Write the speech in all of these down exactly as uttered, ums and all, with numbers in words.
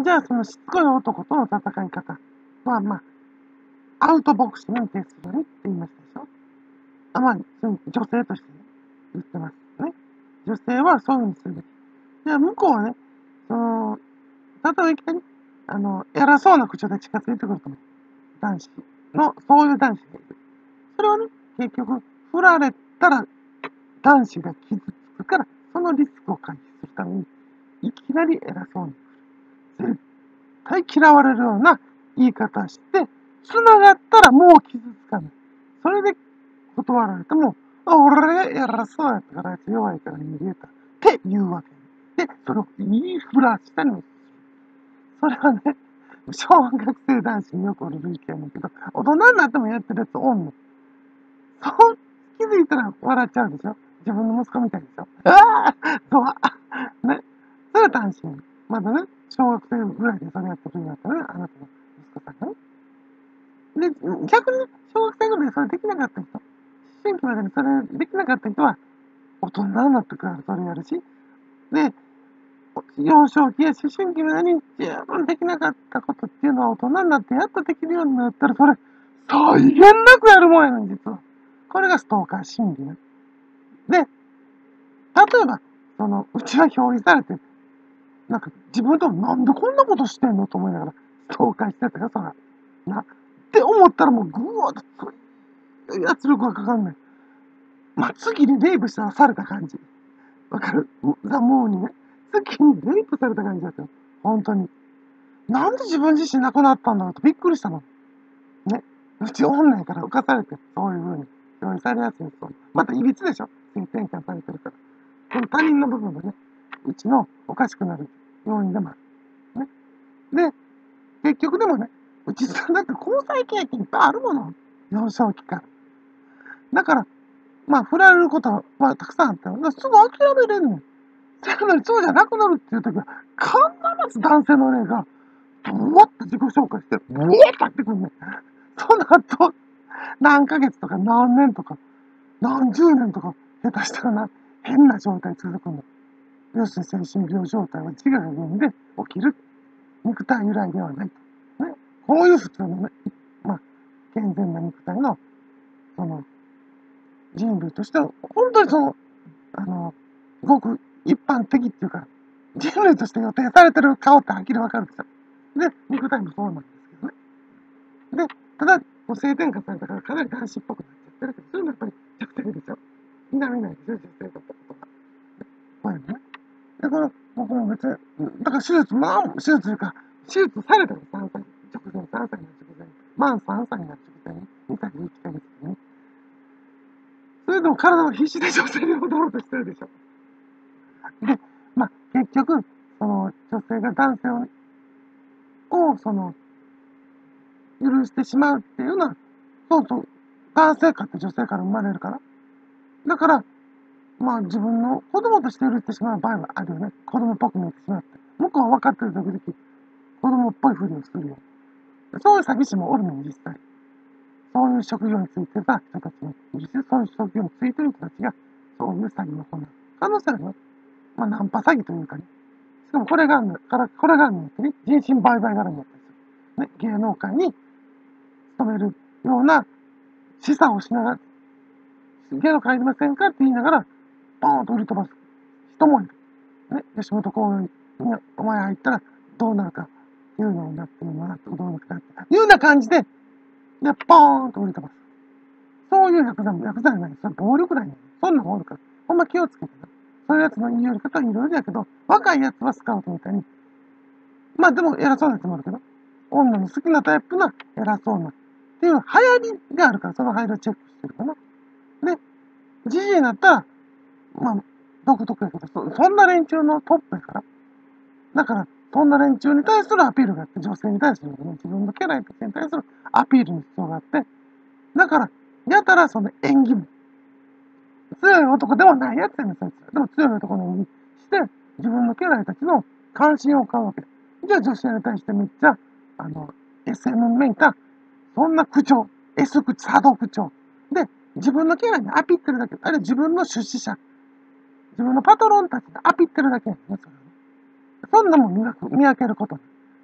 じゃあ、そのしつこい男との戦い方は、まあ、アウトボクシングに徹するようにって言いましたでしょ。あ、まあ、女性としてね、言ってますね。女性はそういうふうにするべき。じゃあ、向こうはね、その、例えばいきなり、あの、偉そうな口調で近づいてくると思う。男子の、そういう男子がいる。それはね、結局、振られたら、男子が傷つくから、そのリスクを回避するために、いきなり偉そうに来る。絶対嫌われるような言い方して、繋がったらもう傷つかない。それで断られても、あ、俺偉そうやったからあいつ弱いから逃げたって言うわけ。で、それを言いふらしたりもする。それはね、小学生男子によくおる類型やねんけど、大人になってもやってるやつおんの。そう気づいたら笑っちゃうでしょ。自分の息子みたいでしょ。ああドアね。それは単身。まだね、小学生ぐらいでそれやってるんだったらね、あなたの息子さんがね。で、逆にね、小学生ぐらいでそれできなかった人、思春期までにそれできなかった人は、大人になってからそれやるし、で、幼少期や思春期までに十分できなかったことっていうのは大人になってやっとできるようになったら、それ、際限なくやるもんやねん、実は。これがストーカー心理ね。で、例えば、その、うちは表示されて、なんか自分となんでこんなことしてんのと思いながら、ストーカーしてたよ、そら。な。って思ったらもうぐわーっと強い圧力がかかんない。まあ、次にレイプしたらされた感じ。わかる？ザ・モーにね。次にレイプされた感じだったよ。本当に。なんで自分自身亡くなったんだろうとびっくりしたの。ね。うち女やから浮かされて、そういう風に表現されやすいんですよ。またいびつでしょ？性転換されてるから。この他人の部分がね、うちのおかしくなる要因でもある。ね。で、結局でもね、うちさんだって交際経験いっぱいあるもの。幼少期から。だから、まあ、振られることは、まあ、たくさんあったよ。だからすぐ諦めれんねん。それなのにそうじゃなくなるっていう時は、必ず男性の霊が、ブワッと自己紹介して、ブワッと入ってくるねん。その後、何ヶ月とか何年とか、何十年とか、下手したらな、変な状態続くんだ。要するに精神病状態は自我が原因で起きる。肉体由来ではないと。ね。こういう普通のね、まあ、健全な肉体の、その、人類としては、本当にその、あの、ごく一般的っていうか、人類として予定されてる顔ってはっきりわかるんですよ。で、肉体もそうなんですけどね。で、ただ、もう性転換されたからかなり男子っぽくなっちゃってるけど、それもやっぱり弱点でしょ。否めないでしょ、女性だったことが。こういうのね。だから、僕も別に、だから手術、まあ、手術というか、手術されたのさんさい直前、さんさいの直前、満さんさいの直前に、にさいいっかげつに。それでも体は必死で女性に戻ろうとしてるでしょ。で、まあ、結局、その、女性が男性を、を、その、許してしまうっていうのは、そうそう、男性かって女性から生まれるから。だから、まあ自分の子供として許してしまう場合はあるよね。子供っぽく見えてしまって。向こうは分かってる時々、子供っぽいふりをするよ。そういう詐欺師もおるのに実際。そういう職業についてた人たちもいるし、そういう職業についてる人たちが、そういう詐欺を行う可能性あるよ。まあナンパ詐欺というかね。しかもこれがあるのから、これがあるのってね、人身売買絡みだったりする。ね、芸能界に勤めるような示唆をしながら、芸能界いりませんかって言いながら、ポーンと売り飛ばす人もいる。ね、吉本興業にお前入ったらどうなるかっていうのになってるのなってどうなるかっていうような感じで、で、ポーンと売り飛ばす。そういうヤクザも、ヤクザじゃない。それ暴力団や。そんなもんおるから。ほんま気をつけてな。そういうやつの言い寄り方はいろいろやけど、若いやつはスカウトみたいに、まあでも偉そうなやつもあるけど、女の好きなタイプな偉そうなっていう流行りがあるから、その流行りをチェックしてるかな。で、じじいになったら、まあ、独特やけど、そそんな連中のトップやから。だから、そんな連中に対するアピールがあって、女性に対する、ね、自分のキャラに対するアピールの必要があって、だから、やたらその演技も、強い男ではないやつやねん、そいつ。でも強い男の演技して、自分のキャラたちの関心を買うわけ。じゃあ女性に対してめっちゃ、あの、エスエム めいた、そんな口調、S 口、波動口調。で、自分のキャラにアピってるだけ。あれ自分の出資者、自分のパトロンたちにアピってるだけやねんね、それはね。そんなもん見分けること。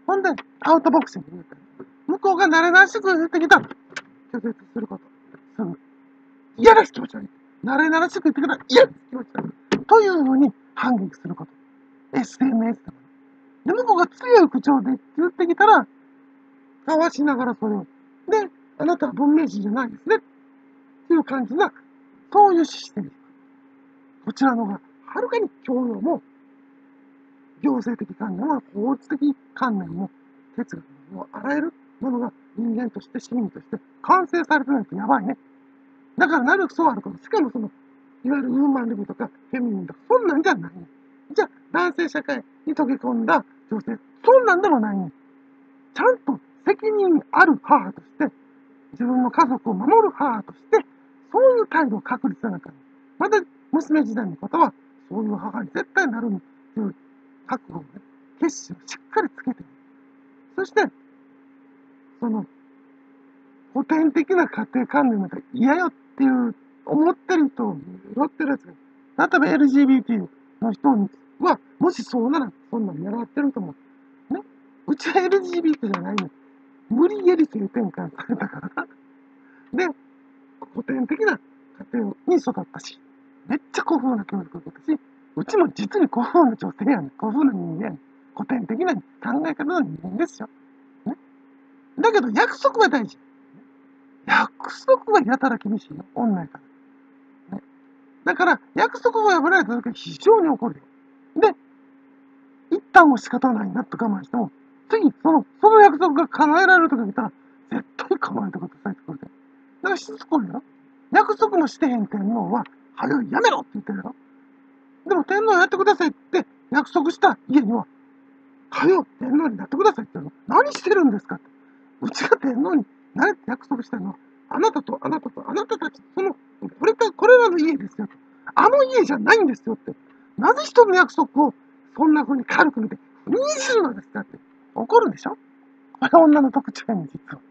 ほんで、アウトボクシング言うたら、向こうが慣れなしく言ってきたら、拒絶すること。すぐ。嫌です、気持ち悪い。慣れなしく言ってきたら、嫌です、気持ち悪い。というふうに反撃すること。エスエヌエス とか。で、向こうが強い口調で言ってきたら、かわしながらそれを。で、あなたは文明人じゃないですね。っていう感じな、そういうシステム。こちらの方が、はるかに教養も、行政的観念も、法律的観念も、哲学も、あらゆるものが人間として、市民として完成されてないとやばいね。だからなるべくそうあること。しかもその、いわゆるウーマンリブとか、フェミニンとか、そんなんじゃないね。じゃあ、男性社会に溶け込んだ女性、そんなんでもないね。ちゃんと責任ある母として、自分の家族を守る母として、そういう態度を確立せなあかん。また、娘時代の方は、そういう母に絶対なるという覚悟をね、決心をしっかりつけて、そして、その、古典的な家庭観念なんか嫌よっていう思ってる人を拾ってるやつが、例えば エルジービーティー の人は、もしそうなら、そんなの狙ってると思う。ね。うちは エルジービーティー じゃないの。無理やり性転換されたから。で、古典的な家庭に育ったし、めっちゃ古風な教育を受けたし、うちも実に古風な女性やねん。古風な人間やねん。古典的な考え方の人間ですよ。ね。だけど約束は大事。約束はやたら厳しいよ。女やから。ね。だから、約束を破られた時は非常に怒るよ。で、一旦も仕方ないなと我慢しても、次、その、その約束が叶えられる時が来たら、絶対構えてくださいってくるで。だからしつこいやろ。約束もしてへん天皇は、早いやめろって言ってるやろ。でも天皇やってくださいって約束した家には、早よ天皇になってくださいって言うの。何してるんですかって。うちが天皇になれって約束したのは、あなたとあなたとあなたたち、その、これか、これらの家ですよ。あの家じゃないんですよって。なぜ人の約束をそんな風に軽く見て、にじるのですかって怒るんでしょ。これ女の特徴やねん、実は。